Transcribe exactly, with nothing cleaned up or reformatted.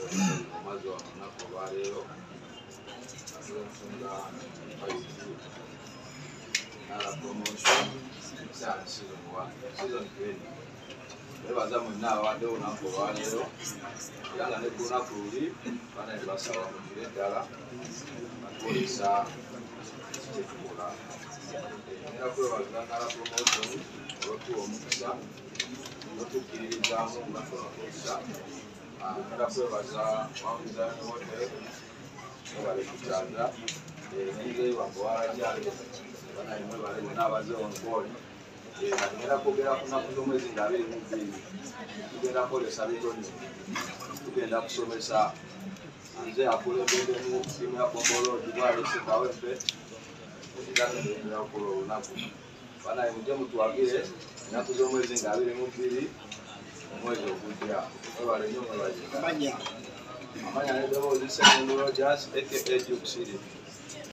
Amaze olunaku olwaleero ensonga nala promotion sana season one season twenty bebaza mwenna abawadde olunaku olwaleero era nga ne ku lunaku luli bana ne basaba mugire ddala bakolesa kyetukola era kwebaza nala promotion olwotuwa omukisa olwotukkiririzaamu ngafunakusa era kwebaza mawuzani wote ebale kukyanja nengeri wambowalajale banaimwe bale bonna abaze onboard tugenda kwogera ku nnaku z'omwezi nga abiri mu bbiri tugenda kukolesa bitoni tugenda kusomesa nze akulembeddemu ttiimu ya bomboloodi bwalese kawempe ekiganendera okukola olunaku banaye mujje mutwagire ennaku z'omwezi nga abiri mu bbiri omwezi ogujja webale nnyo mwebaje amanya nedeboozi Ssemundu Rogers aka Duke City